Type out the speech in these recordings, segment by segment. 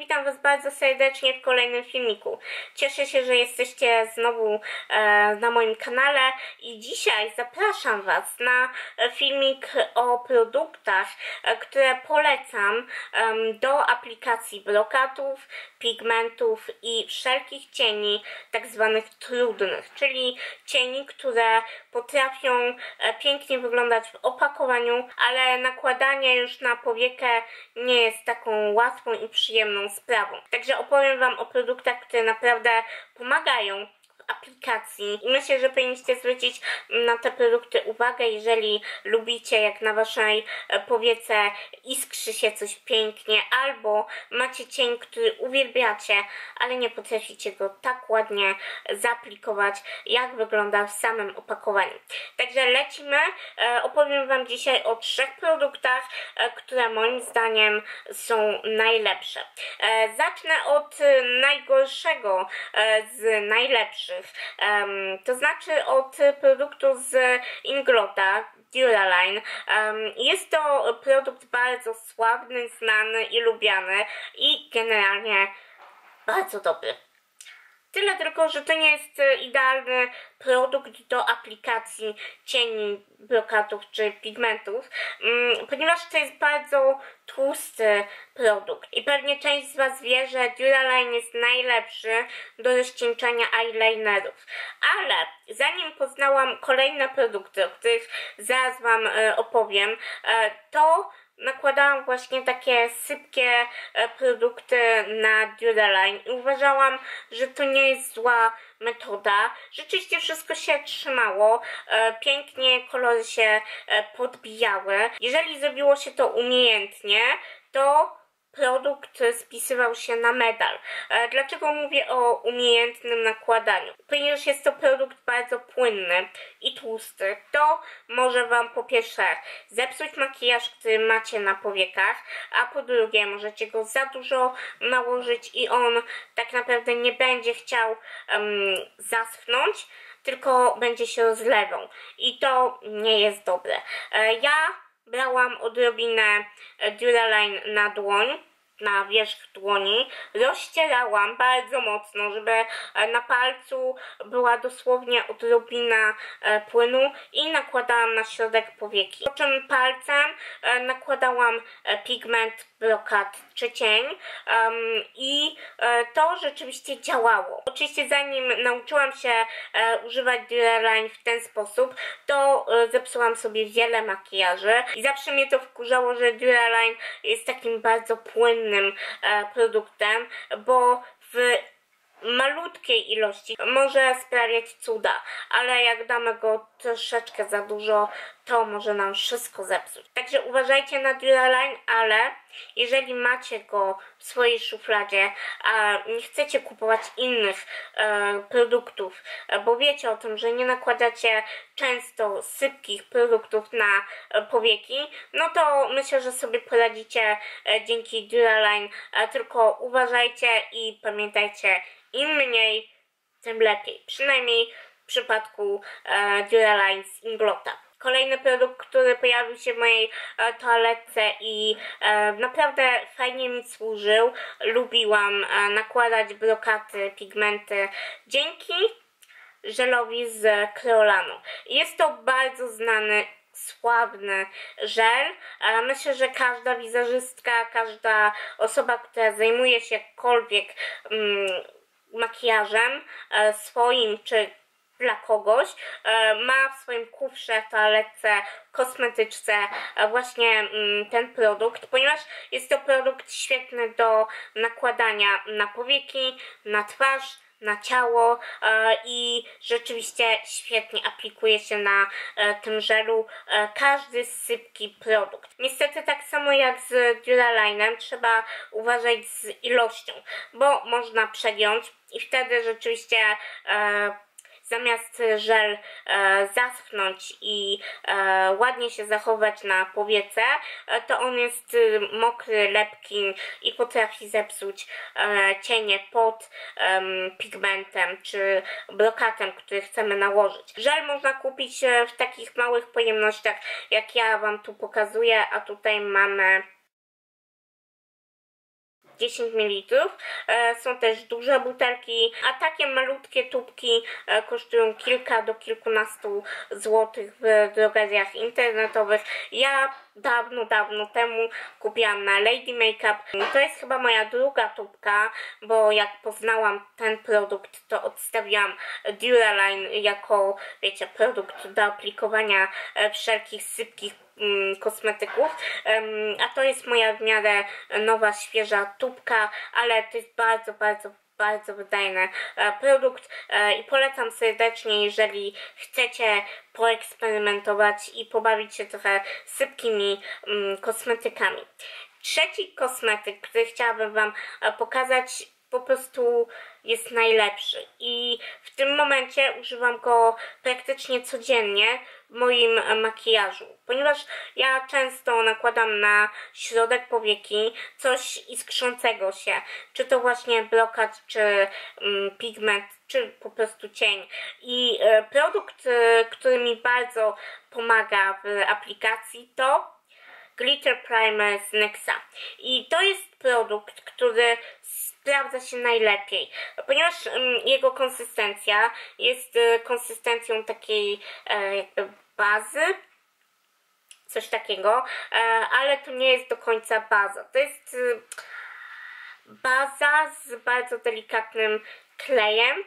witam Was bardzo serdecznie w kolejnym filmiku. Cieszę się, że jesteście znowu na moim kanale i dzisiaj zapraszam Was na filmik o produktach, które polecam do aplikacji brokatów, pigmentów i wszelkich cieni tak zwanych trudnych, czyli cieni, które potrafią pięknie wyglądać w opakowaniu, ale nakładanie już na powiekę nie jest taką łatwą i przyjemną sprawą. Także opowiem Wam o produktach, które naprawdę pomagają w aplikacji i myślę, że powinniście zwrócić na te produkty uwagę, jeżeli lubicie, jak na Waszej powiece iskrzy się coś pięknie, albo macie cień, który uwielbiacie, ale nie potraficie go tak ładnie zaaplikować, jak wygląda w samym opakowaniu. Także lecimy. Opowiem Wam dzisiaj o 3 produktach, które moim zdaniem są najlepsze. Zacznę od najgorszego z najlepszych, to znaczy od produktu z Inglota, Duraline. Jest to produkt bardzo sławny, znany i lubiany i generalnie bardzo dobry. Tyle tylko, że to nie jest idealny produkt do aplikacji cieni, brokatów czy pigmentów, ponieważ to jest bardzo tłusty produkt. I pewnie część z Was wie, że Duraline jest najlepszy do rozcieńczania eyelinerów. Ale zanim poznałam kolejne produkty, o których zaraz Wam opowiem, to nakładałam właśnie takie sypkie produkty na Duraline i uważałam, że to nie jest zła metoda. Rzeczywiście wszystko się trzymało, pięknie kolory się podbijały. Jeżeli zrobiło się to umiejętnie, to produkt spisywał się na medal. Dlaczego mówię o umiejętnym nakładaniu? Ponieważ jest to produkt bardzo płynny i tłusty, to może Wam po pierwsze zepsuć makijaż, który macie na powiekach, a po drugie możecie go za dużo nałożyć i on tak naprawdę nie będzie chciał zaschnąć, tylko będzie się rozlewał i to nie jest dobre. Ja brałam odrobinę Duraline na dłoń, na wierzch dłoni, rozcierałam bardzo mocno, żeby na palcu była dosłownie odrobina płynu i nakładałam na środek powieki. Po czym palcem nakładałam pigment, brokat czy cień i to rzeczywiście działało. Oczywiście zanim nauczyłam się używać Duraline w ten sposób, to zepsułam sobie wiele makijaży i zawsze mnie to wkurzało, że Duraline jest takim bardzo płynnym produktem, bo w malutkiej ilości może sprawiać cuda, ale jak damy go troszeczkę za dużo, to może nam wszystko zepsuć. Także uważajcie na Duraline, ale jeżeli macie go w swojej szufladzie, a nie chcecie kupować innych produktów, bo wiecie o tym, że nie nakładacie często sypkich produktów na powieki, no to myślę, że sobie poradzicie dzięki Duraline, tylko uważajcie i pamiętajcie, im mniej, tym lepiej. Przynajmniej w przypadku Duraline z Inglota. Kolejny produkt, który pojawił się w mojej toaletce i naprawdę fajnie mi służył. Lubiłam nakładać brokaty, pigmenty dzięki żelowi z Creolanu. Jest to bardzo znany, sławny żel. Myślę, że każda wizerzystka, każda osoba, która zajmuje się jakkolwiek makijażem swoim czy dla kogoś, ma w swoim kufrze, toaletce, kosmetyczce właśnie ten produkt, ponieważ jest to produkt świetny do nakładania na powieki, na twarz, na ciało i rzeczywiście świetnie aplikuje się na tym żelu każdy sypki produkt. Niestety tak samo jak z Duraline'em trzeba uważać z ilością, bo można przegiąć i wtedy rzeczywiście zamiast żel zaschnąć i ładnie się zachować na powiece, to on jest mokry, lepki i potrafi zepsuć cienie pod pigmentem czy brokatem, który chcemy nałożyć. Żel można kupić w takich małych pojemnościach, jak ja Wam tu pokazuję, a tutaj mamy 10 ml. Są też duże butelki, a takie malutkie tubki kosztują kilka do kilkunastu złotych w drogeriach internetowych. Ja dawno temu kupiłam na Lady Makeup. To jest chyba moja druga tubka, bo jak poznałam ten produkt, to odstawiłam Duraline jako, wiecie, produkt do aplikowania wszelkich sypkich kosmetyków, a to jest moja w miarę nowa, świeża tubka, ale to jest bardzo wydajny produkt i polecam serdecznie, jeżeli chcecie poeksperymentować i pobawić się trochę sypkimi kosmetykami. Trzeci kosmetyk, który chciałabym Wam pokazać, po prostu jest najlepszy i w tym momencie używam go praktycznie codziennie w moim makijażu, ponieważ ja często nakładam na środek powieki coś iskrzącego się, czy to właśnie blokad, czy pigment, czy po prostu cień. I produkt, który mi bardzo pomaga w aplikacji, to Glitter Primer z NYXa. I to jest produkt, który sprawdza się najlepiej, ponieważ jego konsystencja jest konsystencją takiej jakby bazy, coś takiego, ale to nie jest do końca baza. To jest baza z bardzo delikatnym klejem,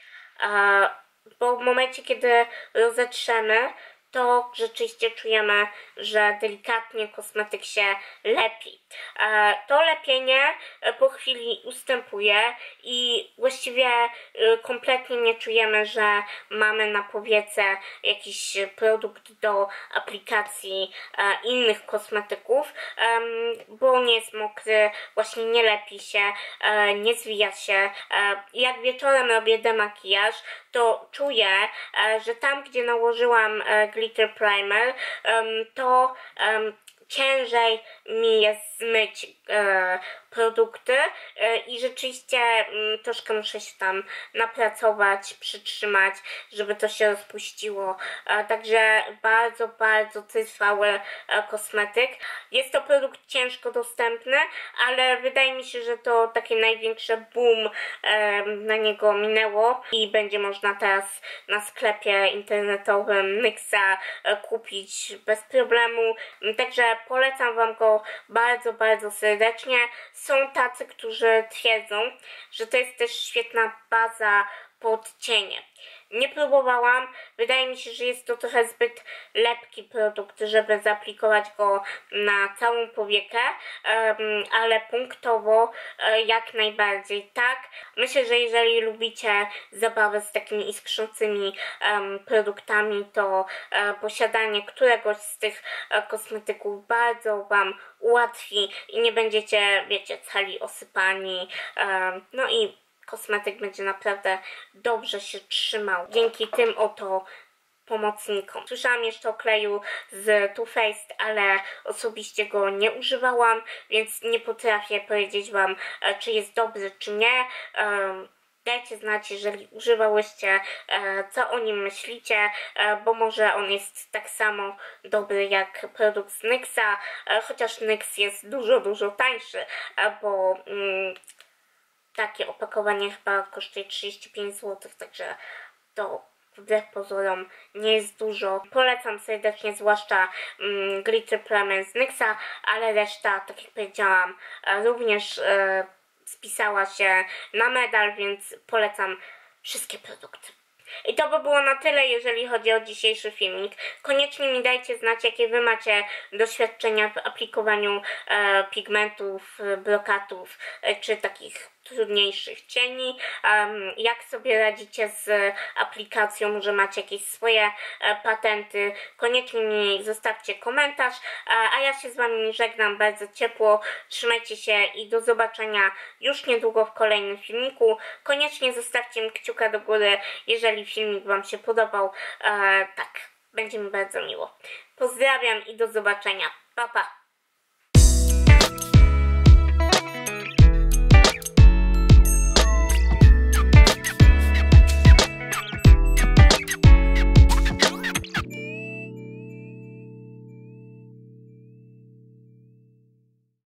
bo w momencie, kiedy rozetrzemy, to rzeczywiście czujemy, że delikatnie kosmetyk się lepi. To lepienie po chwili ustępuje i właściwie kompletnie nie czujemy, że mamy na powiece jakiś produkt do aplikacji innych kosmetyków, bo nie jest mokry, właśnie nie lepi się, nie zwija się. Jak wieczorem robię demakijaż, to czuję, że tam, gdzie nałożyłam Glitter Primer, to ciężej mi jest zmyć produkty i rzeczywiście troszkę muszę się tam napracować, przytrzymać, żeby to się rozpuściło. Także bardzo trwały kosmetyk. Jest to produkt ciężko dostępny, ale wydaje mi się, że to takie największe boom na niego minęło i będzie można teraz na sklepie internetowym NYXa kupić bez problemu. Także polecam Wam go bardzo serdecznie. Są tacy, którzy twierdzą, że to jest też świetna baza pod cienie. Nie próbowałam, wydaje mi się, że jest to trochę zbyt lepki produkt, żeby zaaplikować go na całą powiekę, ale punktowo jak najbardziej tak. Myślę, że jeżeli lubicie zabawę z takimi iskrzącymi produktami, to posiadanie któregoś z tych kosmetyków bardzo Wam ułatwi i nie będziecie, wiecie, cali osypani, no i kosmetyk będzie naprawdę dobrze się trzymał dzięki tym oto pomocnikom. Słyszałam jeszcze o kleju z Too Faced, ale osobiście go nie używałam, więc nie potrafię powiedzieć Wam, czy jest dobry, czy nie. Dajcie znać, jeżeli używałyście, co o nim myślicie, bo może on jest tak samo dobry jak produkt z NYXa, chociaż NYX jest dużo tańszy, bo takie opakowanie chyba kosztuje 35 zł, także to wbrew pozorom nie jest dużo. Polecam serdecznie, zwłaszcza Glitter Primer z NYXa, ale reszta, tak jak powiedziałam, również spisała się na medal, więc polecam wszystkie produkty. I to by było na tyle, jeżeli chodzi o dzisiejszy filmik. Koniecznie mi dajcie znać, jakie Wy macie doświadczenia w aplikowaniu pigmentów, brokatów, czy takich trudniejszych cieni. Jak sobie radzicie z aplikacją, może macie jakieś swoje patenty. Koniecznie mi zostawcie komentarz, a ja się z Wami żegnam bardzo ciepło. Trzymajcie się i do zobaczenia już niedługo w kolejnym filmiku. Koniecznie zostawcie mi kciuka do góry, jeżeli filmik Wam się podobał. Tak, będzie mi bardzo miło. Pozdrawiam i do zobaczenia. Pa, pa!